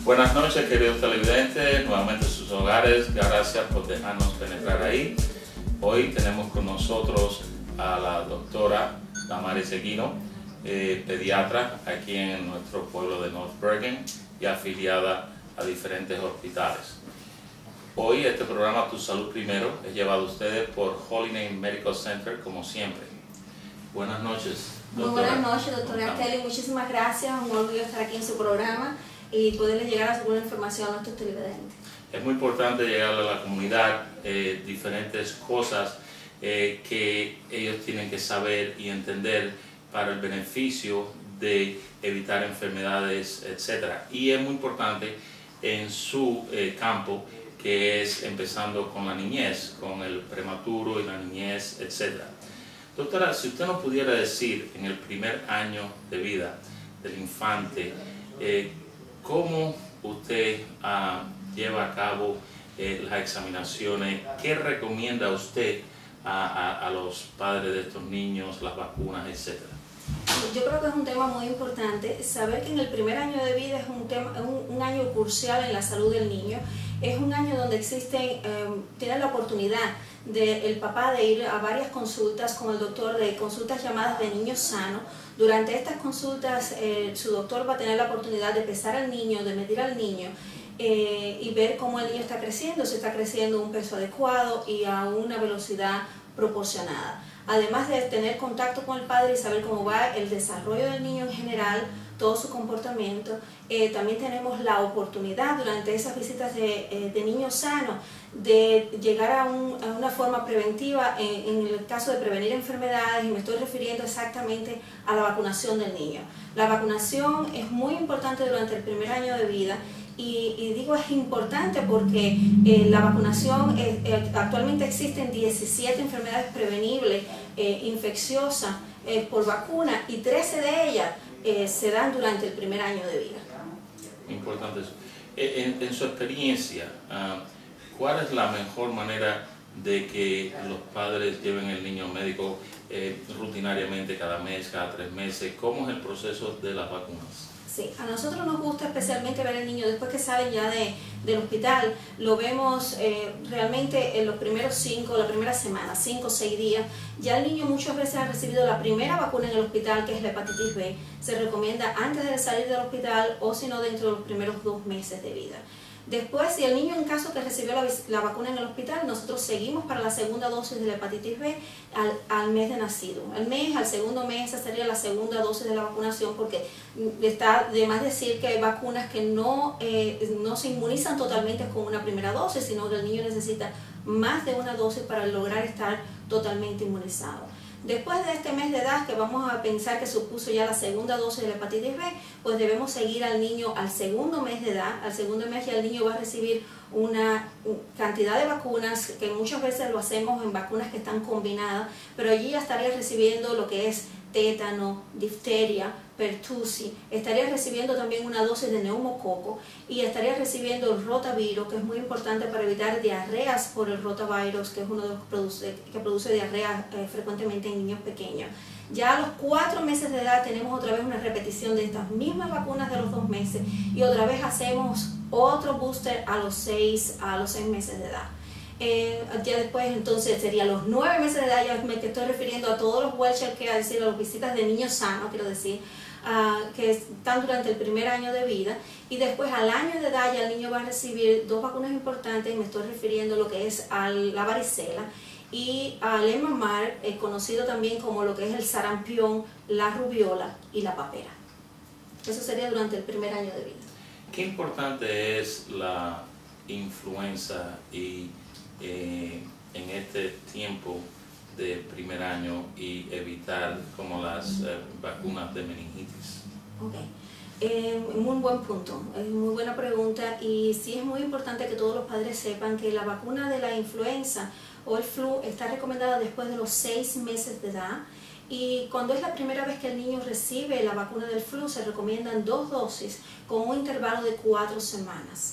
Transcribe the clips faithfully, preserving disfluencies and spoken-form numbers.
Buenas noches, queridos televidentes, nuevamente en sus hogares. Gracias por dejarnos penetrar ahí. Hoy tenemos con nosotros a la doctora Damaris Eguino, eh, pediatra aquí en nuestro pueblo de North Bergen y afiliada a diferentes hospitales. Hoy este programa Tu Salud Primero es llevado a ustedes por Holy Name Medical Center, como siempre. Buenas noches, doctora. Muy buenas noches, doctora Kelly. Muchísimas gracias. Un orgullo estar aquí en su programa y poderles llegar a alguna información a nuestros televidentes. Es muy importante llegar a la comunidad eh, diferentes cosas eh, que ellos tienen que saber y entender para el beneficio de evitar enfermedades, etcétera. Y es muy importante en su eh, campo, que es empezando con la niñez, con el prematuro y la niñez, etcétera. Doctora, si usted nos pudiera decir en el primer año de vida del infante, eh, ¿cómo usted uh, lleva a cabo eh, las examinaciones? ¿Qué recomienda usted a, a, a los padres de estos niños, las vacunas, etcétera? Yo creo que es un tema muy importante, saber que en el primer año de vida es un, tema, un, un año crucial en la salud del niño. Es un año donde existen, eh, tienen la oportunidad del papá de ir a varias consultas con el doctor, de consultas llamadas de niño sano. Durante estas consultas eh, su doctor va a tener la oportunidad de pesar al niño, de medir al niño eh, y ver cómo el niño está creciendo, si está creciendo a un peso adecuado y a una velocidad proporcionada. Además de tener contacto con el padre y saber cómo va el desarrollo del niño en general, todo su comportamiento, eh, también tenemos la oportunidad durante esas visitas de, eh, de niño sano de llegar a, un, a una forma preventiva en, en el caso de prevenir enfermedades, y me estoy refiriendo exactamente a la vacunación del niño. La vacunación es muy importante durante el primer año de vida. Y, y digo es importante porque eh, la vacunación, eh, eh, actualmente existen diecisiete enfermedades prevenibles eh, infecciosas eh, por vacuna, y trece de ellas eh, se dan durante el primer año de vida. Importante eso. En, en su experiencia, uh, ¿cuál es la mejor manera de que los padres lleven el niño al médico eh, rutinariamente, cada mes, cada tres meses? ¿Cómo es el proceso de las vacunas? Sí, a nosotros nos gusta especialmente ver al niño después que sale ya de, del hospital. Lo vemos eh, realmente en los primeros cinco, la primera semana, cinco o seis días. Ya el niño muchas veces ha recibido la primera vacuna en el hospital, que es la hepatitis B. Se recomienda antes de salir del hospital o si no dentro de los primeros dos meses de vida. Después, si el niño en caso que recibió la, la vacuna en el hospital, nosotros seguimos para la segunda dosis de la hepatitis B al, al mes de nacido. Al mes, al segundo mes, esa sería la segunda dosis de la vacunación, porque está de más decir que hay vacunas que no, eh, no se inmunizan totalmente con una primera dosis, sino que el niño necesita más de una dosis para lograr estar totalmente inmunizado. Después de este mes de edad, que vamos a pensar que supuso ya la segunda dosis de la hepatitis B, pues debemos seguir al niño al segundo mes de edad. Al segundo mes ya el niño va a recibir una cantidad de vacunas, que muchas veces lo hacemos en vacunas que están combinadas, pero allí ya estaría recibiendo lo que es tétano, difteria, pertussis, estaría recibiendo también una dosis de neumococo y estaría recibiendo el rotavirus, que es muy importante para evitar diarreas por el rotavirus, que es uno de los que produce, que produce diarrea eh, frecuentemente en niños pequeños. Ya a los cuatro meses de edad tenemos otra vez una repetición de estas mismas vacunas de los dos meses y otra vez hacemos otro booster a los seis, a los seis meses de edad. Eh, ya después entonces sería los nueve meses de edad, ya me estoy refiriendo a todos los Welcher, que es decir, a las visitas de niños sanos, quiero decir, uh, que están durante el primer año de vida, y después al año de edad ya el niño va a recibir dos vacunas importantes, me estoy refiriendo a lo que es a la varicela y al M M R, eh, conocido también como lo que es el sarampión, la rubiola y la papera. Eso sería durante el primer año de vida. ¿Qué importante es la influenza y Eh, en este tiempo de primer año y evitar como las eh, vacunas de meningitis? Ok, eh, muy buen punto, es muy buena pregunta, y sí es muy importante que todos los padres sepan que la vacuna de la influenza o el flu está recomendada después de los seis meses de edad, y cuando es la primera vez que el niño recibe la vacuna del flu se recomiendan dos dosis con un intervalo de cuatro semanas.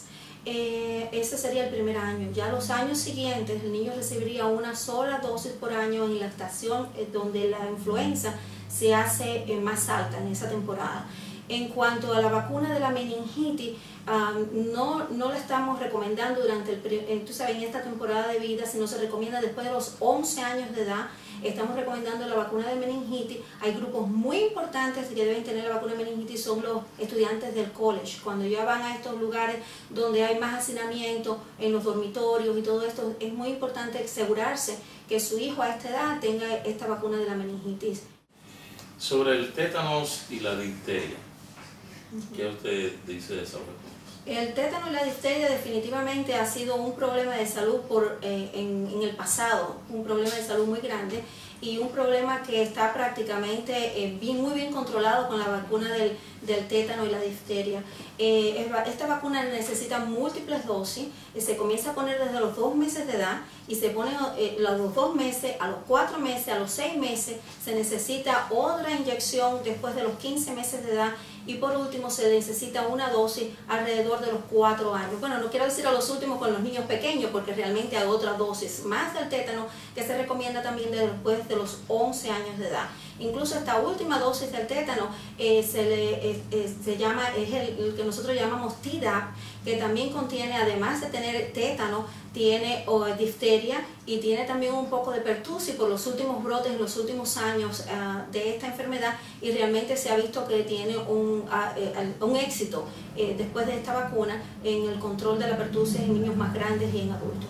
Eh, ese sería el primer año. Ya los años siguientes el niño recibiría una sola dosis por año en la estación eh, donde la influenza se hace eh, más alta en esa temporada. En cuanto a la vacuna de la meningitis, um, no, no la estamos recomendando durante el, tú sabes, en esta temporada de vida, sino se recomienda después de los once años de edad. Estamos recomendando la vacuna de meningitis. Hay grupos muy importantes que deben tener la vacuna de meningitis, son los estudiantes del college. Cuando ya van a estos lugares donde hay más hacinamiento, en los dormitorios y todo esto, es muy importante asegurarse que su hijo a esta edad tenga esta vacuna de la meningitis. Sobre el tétanos y la difteria, ¿qué usted dice de esa vacuna? El tétano y la difteria definitivamente ha sido un problema de salud por, eh, en, en el pasado, un problema de salud muy grande y un problema que está prácticamente eh, bien, muy bien controlado con la vacuna del, del tétano y la difteria. Eh, esta vacuna necesita múltiples dosis, eh, se comienza a poner desde los dos meses de edad y se pone eh, a los dos meses, a los cuatro meses, a los seis meses, se necesita otra inyección después de los quince meses de edad y por último se necesita una dosis alrededor de los cuatro años. Bueno, no quiero decir a los últimos con los niños pequeños porque realmente hay otra dosis más del tétano que se recomienda también después de los once años de edad. Incluso esta última dosis del tétano eh, se, le, eh, eh, se llama, es el, el que nosotros llamamos T D A P, que también contiene, además de tener tétano, tiene oh, difteria y tiene también un poco de pertusis por los últimos brotes en los últimos años uh, de esta enfermedad y realmente se ha visto que tiene un, uh, un éxito eh, después de esta vacuna en el control de la pertusis en niños más grandes y en adultos.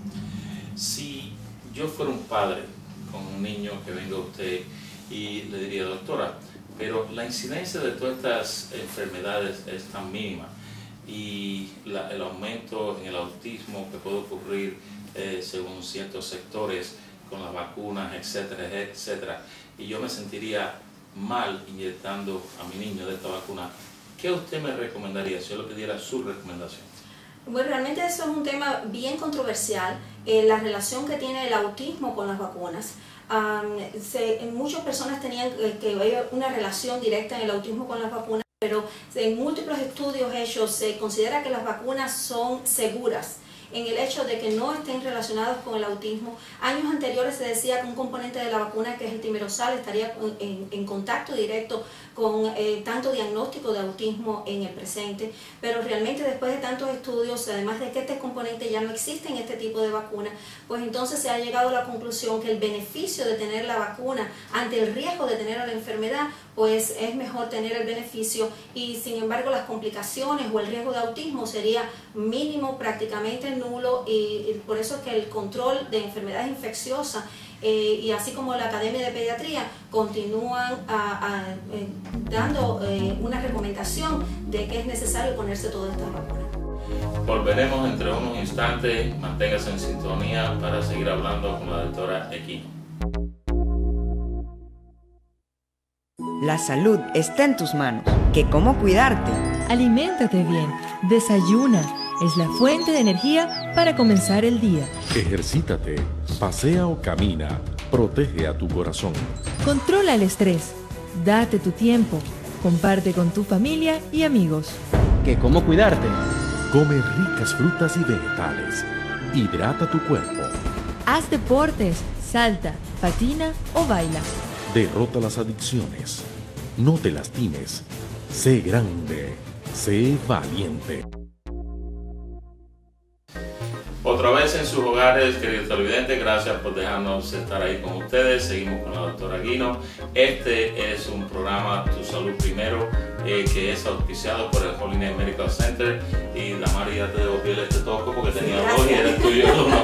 Si yo fuera un padre con un niño que venga a usted y le diría, doctora, pero la incidencia de todas estas enfermedades es tan mínima y la, el aumento en el autismo que puede ocurrir eh, según ciertos sectores con las vacunas, etcétera, etcétera, y yo me sentiría mal inyectando a mi niño de esta vacuna, ¿qué usted me recomendaría si yo le pidiera su recomendación? Bueno, realmente eso es un tema bien controversial, eh, la relación que tiene el autismo con las vacunas. Um, se, muchas personas tenían eh, que ver una relación directa en el autismo con las vacunas, pero en múltiples estudios hechos se considera que las vacunas son seguras en el hecho de que no estén relacionados con el autismo. Años anteriores se decía que un componente de la vacuna, que es el timerosal, estaría en, en contacto directo con eh, tanto diagnóstico de autismo en el presente, pero realmente después de tantos estudios, además de que este componente ya no existe en este tipo de vacuna, pues entonces se ha llegado a la conclusión que el beneficio de tener la vacuna ante el riesgo de tener la enfermedad, pues es mejor tener el beneficio y sin embargo las complicaciones o el riesgo de autismo sería mínimo, prácticamente nulo, y, y por eso es que el control de enfermedades infecciosas eh, y así como la Academia de Pediatría continúan a, a, eh, dando eh, una recomendación de que es necesario ponerse todas estas vacunas. Volveremos entre unos instantes, manténgase en sintonía para seguir hablando con la doctora Equino. La salud está en tus manos. ¿Qué cómo cuidarte? Aliméntate bien, desayuna, es la fuente de energía para comenzar el día. Ejercítate, pasea o camina, protege a tu corazón. Controla el estrés, date tu tiempo, comparte con tu familia y amigos. ¿Qué cómo cuidarte? Come ricas frutas y vegetales. Hidrata tu cuerpo. Haz deportes, salta, patina o baila. Derrota las adicciones. No te lastimes. Sé grande. Sé valiente. Otra vez en sus hogares, queridos televidentes, gracias por dejarnos estar ahí con ustedes. Seguimos con la doctora Guino. Este es un programa Tu Salud Primero, eh, que es auspiciado por el Holy Medical Center. Y Damari, ya te devolví este toco porque tenía dos y era tuyo uno.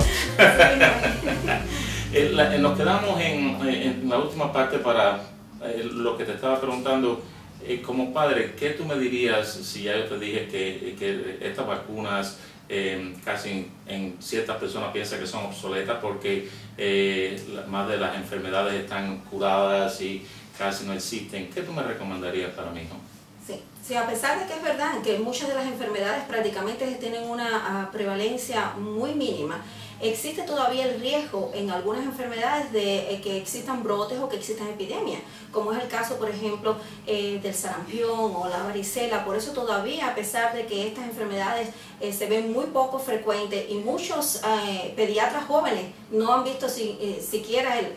eh, nos quedamos en, en la última parte para eh, lo que te estaba preguntando. Eh, como padre, ¿qué tú me dirías si ya yo te dije que, que estas vacunas eh, casi en, en ciertas personas piensan que son obsoletas porque eh, más de las enfermedades están curadas y casi no existen? ¿Qué tú me recomendarías para mi hijo? Sí, sí, a pesar de que es verdad que muchas de las enfermedades prácticamente tienen una uh, prevalencia muy mínima, existe todavía el riesgo en algunas enfermedades de eh, que existan brotes o que existan epidemias, como es el caso, por ejemplo, eh, del sarampión o la varicela. Por eso todavía, a pesar de que estas enfermedades eh, se ven muy poco frecuentes y muchos eh, pediatras jóvenes no han visto si, eh, siquiera el, el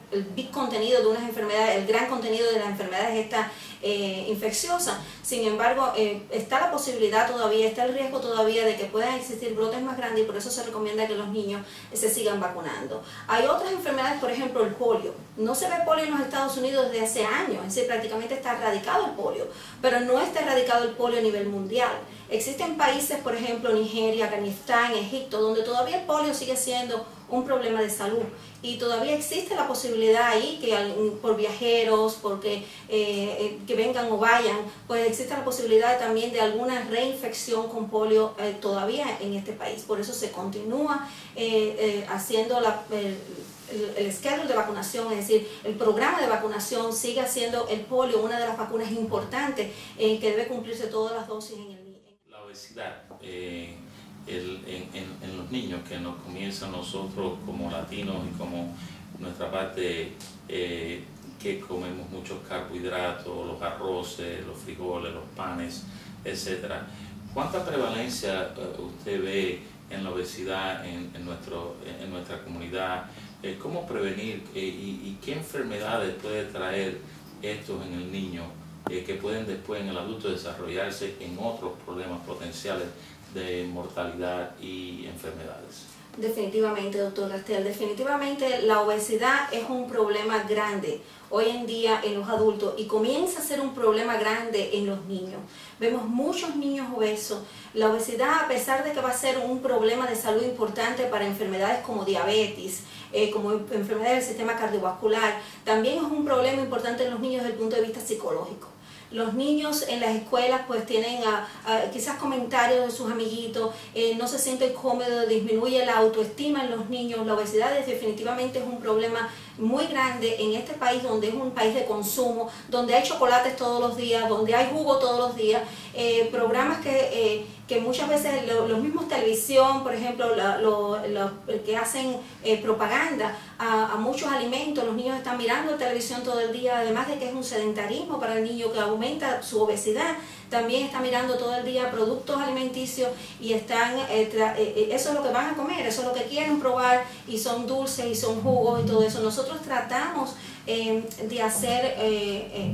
el big contenido de unas enfermedades, el gran contenido de las enfermedades esta eh, infecciosa. Sin embargo, eh, está la posibilidad todavía, está el riesgo todavía de que puedan existir brotes más grandes y por eso se recomienda que los niños eh, se sigan vacunando. Hay otras enfermedades, por ejemplo el polio. No se ve polio en los Estados Unidos desde hace años, es decir, prácticamente está erradicado el polio, pero no está erradicado el polio a nivel mundial. Existen países, por ejemplo Nigeria, Afganistán, Egipto, donde todavía el polio sigue siendo un problema de salud y todavía existe la posibilidad ahí que por viajeros, porque eh, que vengan o vayan, pues existe la posibilidad también de alguna reinfección con polio eh, todavía en este país. Por eso se continúa eh, eh, haciendo la, el, el, el schedule de vacunación, es decir, el programa de vacunación sigue haciendo el polio una de las vacunas importantes en que debe cumplirse todas las dosis en el niño. La obesidad eh, el, en, en, en los niños, que nos comienza a nosotros como latinos y como nuestra parte eh, que comemos muchos carbohidratos, los arroces, los frijoles, los panes, etcétera. ¿Cuánta prevalencia uh, usted ve en la obesidad en, en, nuestro, en nuestra comunidad? Eh, ¿Cómo prevenir eh, y, y qué enfermedades puede traer esto en el niño eh, que pueden después en el adulto desarrollarse en otros problemas potenciales de mortalidad y enfermedades? Definitivamente, doctor Rastel, definitivamente la obesidad es un problema grande hoy en día en los adultos y comienza a ser un problema grande en los niños. Vemos muchos niños obesos. La obesidad, a pesar de que va a ser un problema de salud importante para enfermedades como diabetes, eh, como enfermedades del sistema cardiovascular, también es un problema importante en los niños desde el punto de vista psicológico. Los niños en las escuelas pues tienen a, a, quizás comentarios de sus amiguitos, eh, no se sienten cómodos, disminuye la autoestima en los niños. La obesidad es, definitivamente es un problema muy grande en este país, donde es un país de consumo, donde hay chocolates todos los días, donde hay jugo todos los días, eh, programas que, eh, que muchas veces lo, los mismos televisión, por ejemplo, la, lo, lo, que hacen eh, propaganda a, a muchos alimentos. Los niños están mirando televisión todo el día, además de que es un sedentarismo para el niño que aumenta su obesidad. También está mirando todo el día productos alimenticios y están, eh, eh, eso es lo que van a comer, eso es lo que quieren probar y son dulces y son jugos y todo eso. Nosotros tratamos eh, de hacer eh, eh,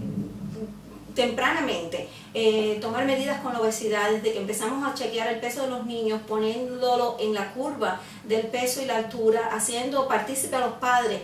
tempranamente, eh, tomar medidas con la obesidad desde que empezamos a chequear el peso de los niños, poniéndolo en la curva del peso y la altura, haciendo partícipe a los padres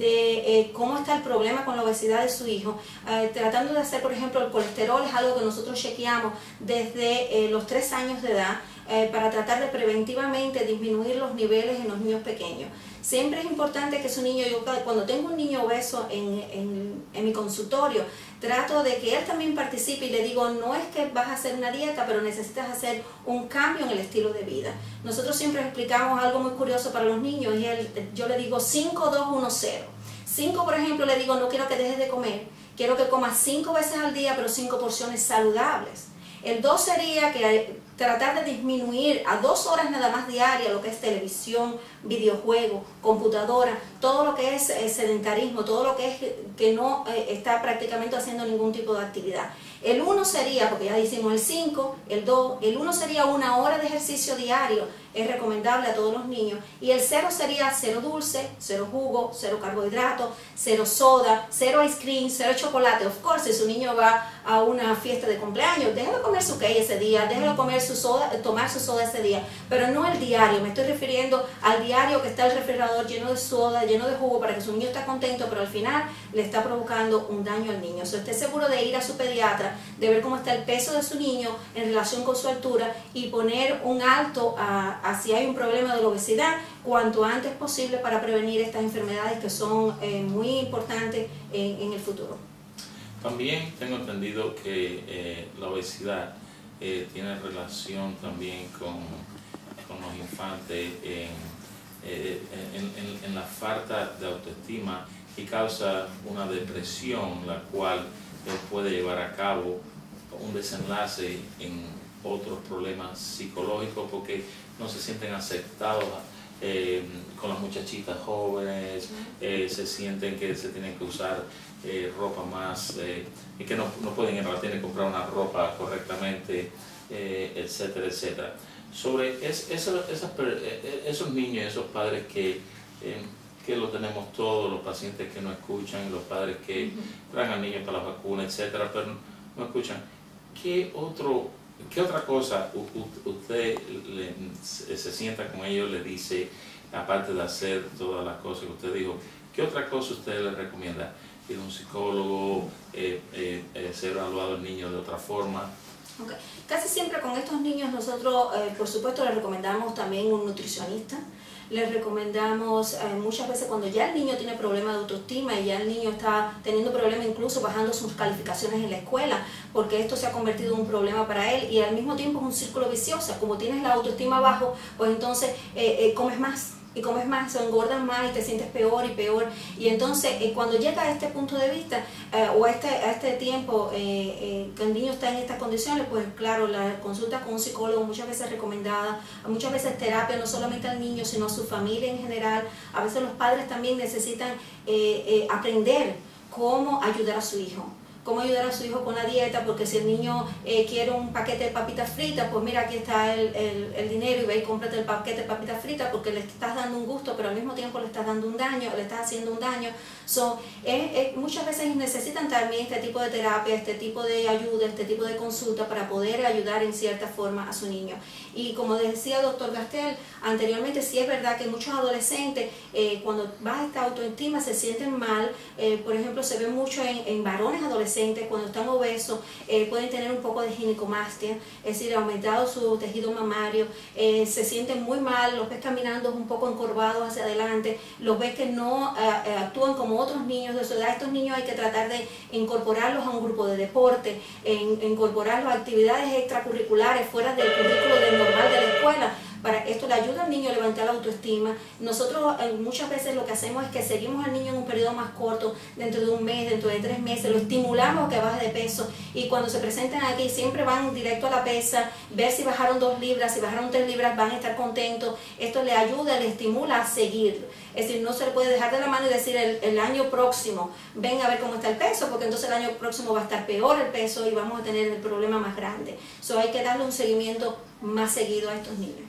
de eh, cómo está el problema con la obesidad de su hijo, eh, tratando de hacer, por ejemplo, el colesterol es algo que nosotros chequeamos desde eh, los tres años de edad, eh, para tratar de preventivamente disminuir los niveles en los niños pequeños. Siempre es importante que su niño, yo cuando tengo un niño obeso en, en, en mi consultorio, trato de que él también participe y le digo, no es que vas a hacer una dieta, pero necesitas hacer un cambio en el estilo de vida. Nosotros siempre explicamos algo muy curioso para los niños y él, yo le digo cinco, dos, uno, cero. cinco, por ejemplo, le digo, no quiero que dejes de comer, quiero que comas cinco veces al día, pero cinco porciones saludables. El dos sería que tratar de disminuir a dos horas nada más diarias lo que es televisión, videojuego, computadora, todo lo que es eh, sedentarismo, todo lo que es que no eh, está prácticamente haciendo ningún tipo de actividad. El uno sería, porque ya hicimos el cinco, el dos, el uno sería una hora de ejercicio diario, es recomendable a todos los niños, y el cero sería cero dulce, cero jugo, cero carbohidratos, cero soda, cero ice cream, cero chocolate. Of course, si su niño va a una fiesta de cumpleaños, déjelo comer su cake ese día, déjelo comer su soda, tomar su soda ese día, pero no el diario. Me estoy refiriendo al diario que está el refrigerador lleno de soda, lleno de jugo, para que su niño esté contento, pero al final le está provocando un daño al niño. O sea, esté seguro de ir a su pediatra, de ver cómo está el peso de su niño en relación con su altura y poner un alto a, a si hay un problema de la obesidad cuanto antes posible para prevenir estas enfermedades que son eh, muy importantes en, en el futuro. También tengo entendido que eh, la obesidad eh, tiene relación también con, con los infantes en, eh, en, en, en la falta de autoestima y causa una depresión, la cual eh, puede llevar a cabo un desenlace en otros problemas psicológicos porque no se sienten aceptados eh, con las muchachitas jóvenes, eh, se sienten que se tienen que usar eh, ropa más, eh, y que no, no pueden en realidad tienen que comprar una ropa correctamente, eh, etcétera, etcétera. Sobre es, eso, esas, esos niños y esos padres que, eh, que lo tenemos todos, los pacientes que no escuchan, los padres que uh-huh. traen al niño para la vacuna, etcétera, pero no escuchan. ¿Qué, otro, qué otra cosa usted le, se sienta con ellos, le dice, aparte de hacer todas las cosas que usted dijo, qué otra cosa usted le recomienda? Ir a un psicólogo, eh, eh, eh, ser evaluado el niño de otra forma. Okay. Casi siempre con estos niños nosotros, eh, por supuesto, les recomendamos también un nutricionista. Les recomendamos eh, muchas veces cuando ya el niño tiene problemas de autoestima y ya el niño está teniendo problemas incluso bajando sus calificaciones en la escuela, porque esto se ha convertido en un problema para él y al mismo tiempo es un círculo vicioso. Como tienes la autoestima bajo, pues entonces eh, eh, comes más. Y comes más, o engordas más y te sientes peor y peor. Y entonces eh, cuando llega a este punto de vista eh, o a este, a este tiempo eh, eh, que el niño está en estas condiciones, pues claro, la consulta con un psicólogo muchas veces recomendada, muchas veces terapia no solamente al niño sino a su familia en general. A veces los padres también necesitan eh, eh, aprender cómo ayudar a su hijo. Cómo ayudar a su hijo con la dieta, porque si el niño eh, quiere un paquete de papitas fritas, pues mira, aquí está el, el, el dinero y ve y cómprate el paquete de papitas fritas porque le estás dando un gusto, pero al mismo tiempo le estás dando un daño, le estás haciendo un daño. So, eh, eh, muchas veces necesitan también este tipo de terapia, este tipo de ayuda, este tipo de consulta para poder ayudar en cierta forma a su niño. Y como decía el doctor Gastel anteriormente, sí es verdad que muchos adolescentes, eh, cuando baja esta autoestima, se sienten mal. Eh, por ejemplo, se ve mucho en, en varones adolescentes, cuando están obesos, eh, pueden tener un poco de ginecomastia, es decir, aumentado su tejido mamario, eh, se sienten muy mal, los ves caminando un poco encorvados hacia adelante, los ves que no eh, actúan como otros niños de su edad. Estos niños hay que tratar de incorporarlos a un grupo de deporte, en, incorporarlos a actividades extracurriculares fuera del currículo del normal de la escuela. Para esto le ayuda al niño a levantar la autoestima. Nosotros eh, muchas veces lo que hacemos es que seguimos al niño en un periodo más corto, dentro de un mes, dentro de tres meses, lo estimulamos a que baje de peso y cuando se presentan aquí siempre van directo a la pesa, ver si bajaron dos libras, si bajaron tres libras, van a estar contentos. Esto le ayuda, le estimula a seguir. Es decir, no se le puede dejar de la mano y decir el, el año próximo, ven a ver cómo está el peso, porque entonces el año próximo va a estar peor el peso y vamos a tener el problema más grande. So, hay que darle un seguimiento más seguido a estos niños.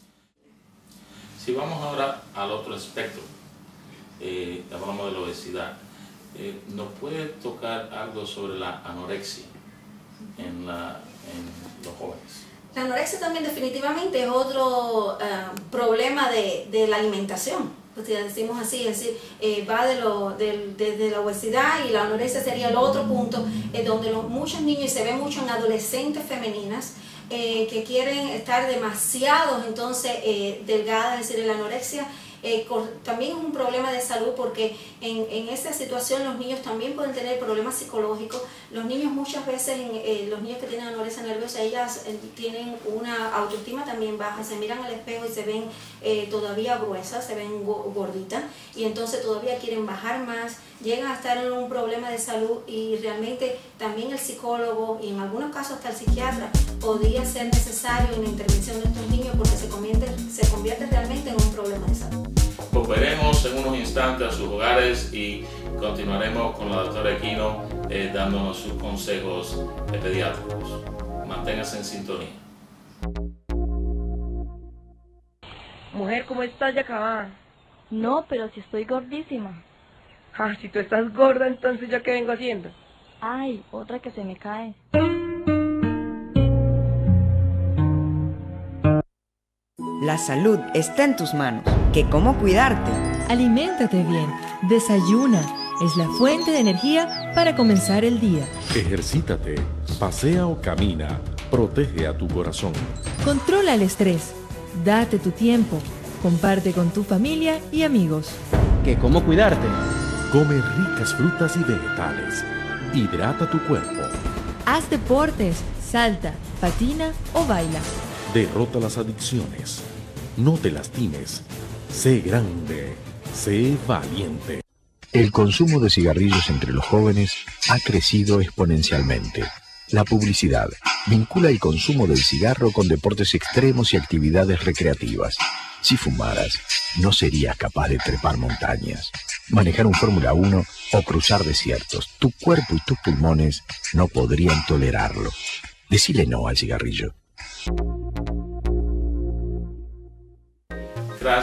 Si vamos ahora al otro espectro, eh, hablamos de la obesidad, eh, ¿nos puede tocar algo sobre la anorexia en, la, en los jóvenes? La anorexia también definitivamente es otro uh, problema de, de la alimentación, pues si decimos así, es decir, eh, va de, lo, de, de, de la obesidad y la anorexia sería el otro punto, eh, donde los, muchos niños, y se ve mucho en adolescentes femeninas, Eh, que quieren estar demasiado entonces eh, delgadas, es decir, la anorexia eh, también es un problema de salud porque en, en esa situación los niños también pueden tener problemas psicológicos. Los niños muchas veces, eh, los niños que tienen anorexia nerviosa, ellas eh, tienen una autoestima también baja, se miran al espejo y se ven eh, todavía gruesas, se ven gorditas y entonces todavía quieren bajar más, llegan a estar en un problema de salud y realmente también el psicólogo y en algunos casos hasta el psiquiatra podría ser necesario una intervención de estos niños porque se convierte, se convierte realmente en un problema de salud. Volveremos en unos instantes a sus hogares y continuaremos con la doctora Aquino eh, dándonos sus consejos de pediátricos. Manténgase en sintonía. Mujer, ¿cómo estás ya acabada? No, pero si estoy gordísima. Ah, si tú estás gorda, entonces ¿ya qué vengo haciendo? Ay, otra que se me cae. La salud está en tus manos. ¿Qué cómo cuidarte? Aliméntate bien, desayuna, es la fuente de energía para comenzar el día. Ejercítate, pasea o camina, protege a tu corazón. Controla el estrés, date tu tiempo, comparte con tu familia y amigos. ¿Qué cómo cuidarte? Come ricas frutas y vegetales. Hidrata tu cuerpo. Haz deportes, salta, patina o baila. Derrota las adicciones. No te lastimes. Sé grande. Sé valiente. El consumo de cigarrillos entre los jóvenes ha crecido exponencialmente. La publicidad vincula el consumo del cigarro con deportes extremos y actividades recreativas. Si fumaras, no serías capaz de trepar montañas, manejar un Fórmula uno o cruzar desiertos. Tu cuerpo y tus pulmones no podrían tolerarlo. Decile no al cigarrillo. Gracias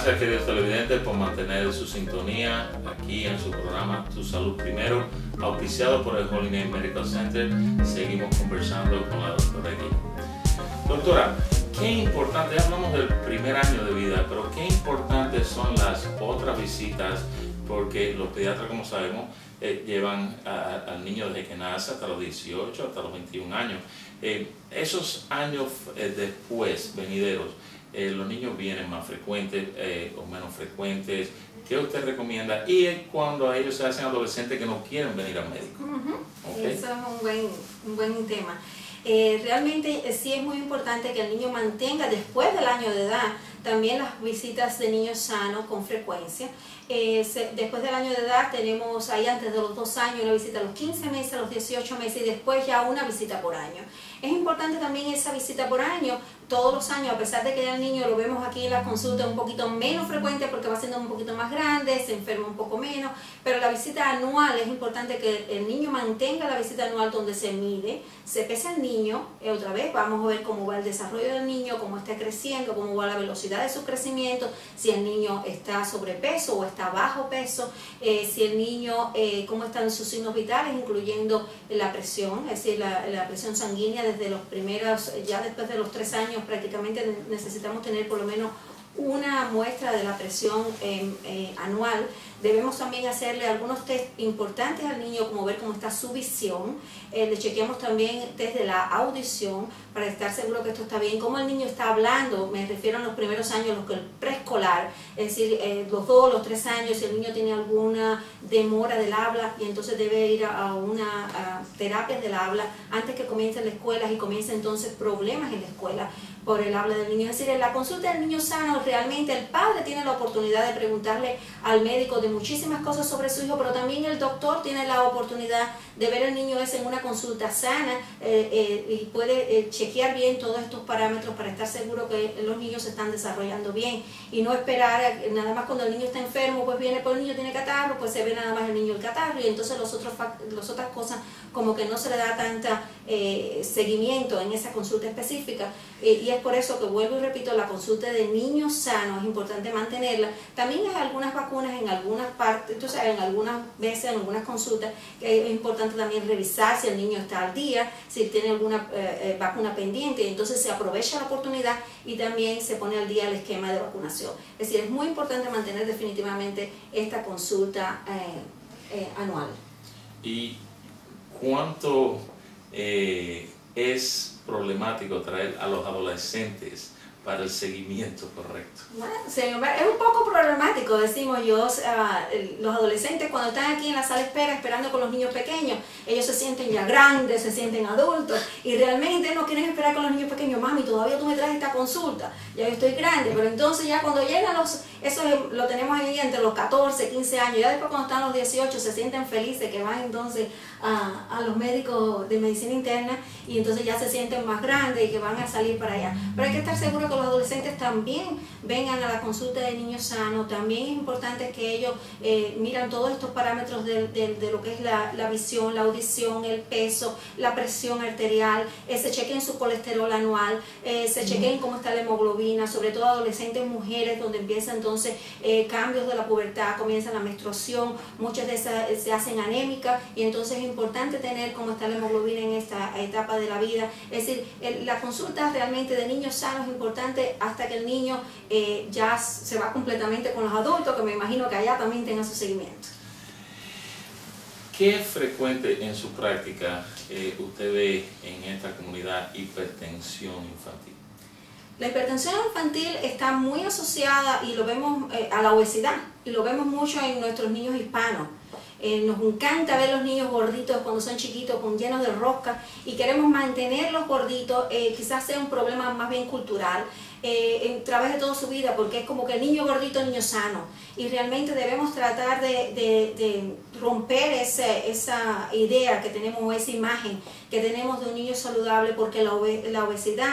gracias, queridos televidentes, por mantener su sintonía aquí en su programa Tu Salud Primero, auspiciado por el Holy Name Medical Center. Seguimos conversando con la doctora aquí. Doctora, qué importante, ya hablamos del primer año de vida, pero qué importantes son las otras visitas, porque los pediatras, como sabemos, eh, llevan a, a, al niño desde que nace hasta los dieciocho, hasta los veintiún años. Eh, esos años eh, después, venideros, eh, los niños vienen más frecuentes eh, o menos frecuentes. ¿Qué usted recomienda? Y cuando a ellos se hacen adolescentes que no quieren venir al médico. Uh-huh. ¿Okay? Eso es un buen, un buen tema. Eh, realmente eh, sí es muy importante que el niño mantenga después del año de edad también las visitas de niños sanos con frecuencia. Eh, se, después del año de edad tenemos ahí antes de los dos años una visita a los quince meses, a los dieciocho meses y después ya una visita por año. Es importante también esa visita por año, todos los años, a pesar de que ya el niño lo vemos aquí en la consulta un poquito menos frecuente porque va siendo un poquito más grande, se enferma un poco menos, pero la visita anual es importante que el niño mantenga la visita anual donde se mide, se pesa el niño, eh, otra vez vamos a ver cómo va el desarrollo del niño, cómo está creciendo, cómo va la velocidad de su crecimiento, si el niño está sobrepeso o está bajo peso, eh, si el niño, eh, cómo están sus signos vitales, incluyendo la presión, es decir, la, la presión sanguínea desde los primeros, ya después de los tres años prácticamente necesitamos tener por lo menos una muestra de la presión eh, eh, anual. Debemos también hacerle algunos test importantes al niño, como ver cómo está su visión. Eh, le chequeamos también test de la audición para estar seguro que esto está bien. Cómo el niño está hablando, me refiero a los primeros años, los que el preescolar, es decir, eh, los dos, los tres años, si el niño tiene alguna demora del habla y entonces debe ir a una a terapia del habla antes que comience la escuela y comience entonces problemas en la escuela por el habla del niño. Es decir, en la consulta del niño sano realmente el padre tiene la oportunidad de preguntarle al médico de muchísimas cosas sobre su hijo, pero también el doctor tiene la oportunidad de ver al niño ese en una consulta sana eh, eh, y puede eh, chequear bien todos estos parámetros para estar seguro que los niños se están desarrollando bien y no esperar a, nada más cuando el niño está enfermo, pues viene, pues el niño tiene catarro, pues se ve nada más el niño el catarro y entonces los otros, las otras cosas como que no se le da tanta eh, seguimiento en esa consulta específica eh, y es por eso que vuelvo y repito, la consulta de niños sanos es importante mantenerla. También hay algunas vacunas en algunas partes, entonces en algunas veces, en algunas consultas, que es importante también revisar si el niño está al día, si tiene alguna eh, eh, vacuna pendiente, y entonces se aprovecha la oportunidad y también se pone al día el esquema de vacunación. Es decir, es muy importante mantener definitivamente esta consulta eh, eh, anual. ¿Y cuánto eh, es problemático traer a los adolescentes para el seguimiento correcto? Bueno, es un poco problemático, decimos yo, o sea, los adolescentes cuando están aquí en la sala de espera esperando con los niños pequeños, ellos se sienten ya grandes, se sienten adultos y realmente no quieren esperar con los niños pequeños. Mami, todavía tú me traes esta consulta, ya yo estoy grande, pero entonces ya cuando llegan los, eso lo tenemos ahí entre los catorce, quince años, ya después cuando están los dieciocho se sienten felices que van entonces a, a los médicos de medicina interna y entonces ya se sienten más grandes y que van a salir para allá. Pero hay que estar seguro que los adolescentes también vengan a la consulta de niños sanos. También es importante que ellos eh, miran todos estos parámetros de, de, de lo que es la, la visión, la audición, el peso, la presión arterial, eh, se chequen su colesterol anual, eh, se chequen cómo está la hemoglobina, sobre todo adolescentes mujeres donde empiezan entonces eh, cambios de la pubertad, comienza la menstruación, muchas de esas se hacen anémicas y entonces es importante tener cómo está la hemoglobina en esta etapa de la vida. Es decir, el, la consulta realmente de niños sanos es importante hasta que el niño eh, ya se va completamente con los adultos, que me imagino que allá también tenga su seguimiento. ¿Qué frecuente en su práctica eh, usted ve en esta comunidad hipertensión infantil? La hipertensión infantil está muy asociada y lo vemos eh, a la obesidad y lo vemos mucho en nuestros niños hispanos. Eh, nos encanta ver los niños gorditos cuando son chiquitos, con llenos de rosca y queremos mantenerlos gorditos, eh, quizás sea un problema más bien cultural eh, a través de toda su vida, porque es como que el niño gordito, niño sano, y realmente debemos tratar de, de, de romper ese, esa idea que tenemos, esa imagen que tenemos de un niño saludable, porque la, obe la obesidad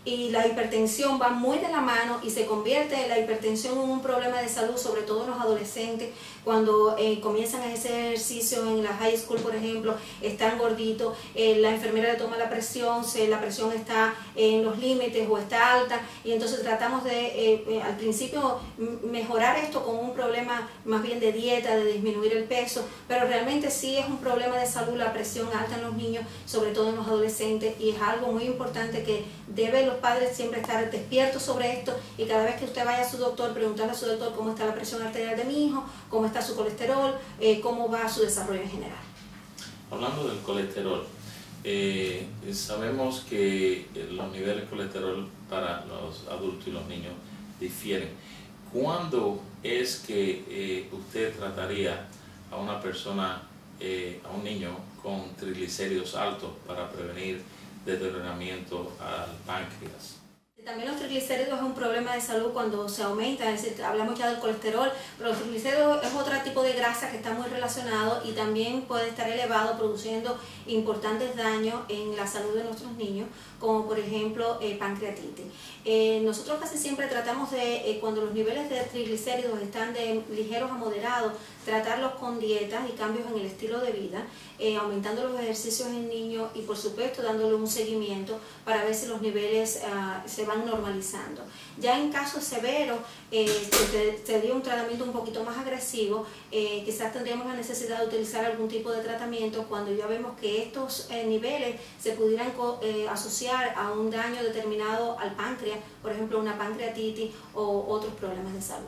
y la hipertensión va muy de la mano y se convierte la hipertensión en un problema de salud, sobre todo en los adolescentes, cuando eh, comienzan a hacer ejercicio en la high school, por ejemplo, están gorditos, eh, la enfermera le toma la presión, se, la presión está en los límites o está alta, y entonces tratamos de eh, eh, al principio mejorar esto con un problema más bien de dieta, de disminuir el peso, pero realmente sí es un problema de salud la presión alta en los niños, sobre todo en los adolescentes, y es algo muy importante que deben los padres siempre estar despiertos sobre esto, y cada vez que usted vaya a su doctor, preguntarle a su doctor cómo está la presión arterial de mi hijo, cómo está su colesterol, eh, cómo va su desarrollo en general. Hablando del colesterol, eh, sabemos que los niveles de colesterol para los adultos y los niños difieren. ¿Cuándo es que eh, usted trataría a una persona, eh, a un niño con triglicéridos altos para prevenir deterioramiento al páncreas? También los triglicéridos es un problema de salud cuando se aumenta, es decir, hablamos ya del colesterol, pero los triglicéridos es otro tipo de grasa que está muy relacionado y también puede estar elevado, produciendo importantes daños en la salud de nuestros niños, como por ejemplo eh, pancreatitis. Eh, nosotros casi siempre tratamos de, eh, cuando los niveles de triglicéridos están de ligeros a moderados, tratarlos con dietas y cambios en el estilo de vida, eh, aumentando los ejercicios en niños y por supuesto dándole un seguimiento para ver si los niveles uh, se van normalizando. Ya en casos severos, eh, se sería un tratamiento un poquito más agresivo, eh, quizás tendríamos la necesidad de utilizar algún tipo de tratamiento cuando ya vemos que estos eh, niveles se pudieran eh, asociar a un daño determinado al páncreas, por ejemplo una pancreatitis o otros problemas de salud.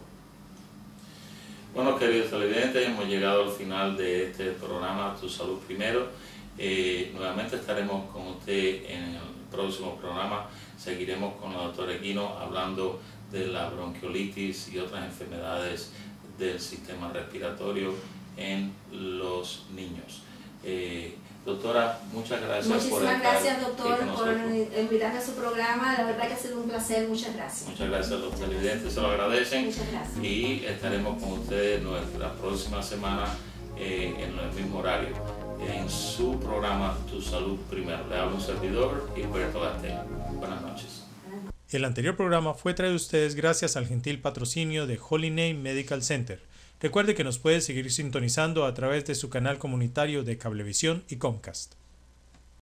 Bueno, queridos televidentes, hemos llegado al final de este programa Tu Salud Primero. Eh, nuevamente estaremos con usted en el próximo programa. Seguiremos con la doctora Equino hablando de la bronquiolitis y otras enfermedades del sistema respiratorio en los niños. Eh, doctora, muchas gracias. Muchísimas por estar gracias, doctor, por invitarme a su programa. La verdad que ha sido un placer. Muchas gracias. Muchas gracias a los televidentes, se lo agradecen. Muchas gracias. Y estaremos con ustedes la próxima semana eh, en el mismo horario, en su programa Tu Salud Primero. Le habla un servidor, Gilberto Gastel. Buenas noches. El anterior programa fue traído a ustedes gracias al gentil patrocinio de Holy Name Medical Center. Recuerde que nos puede seguir sintonizando a través de su canal comunitario de Cablevisión y Comcast.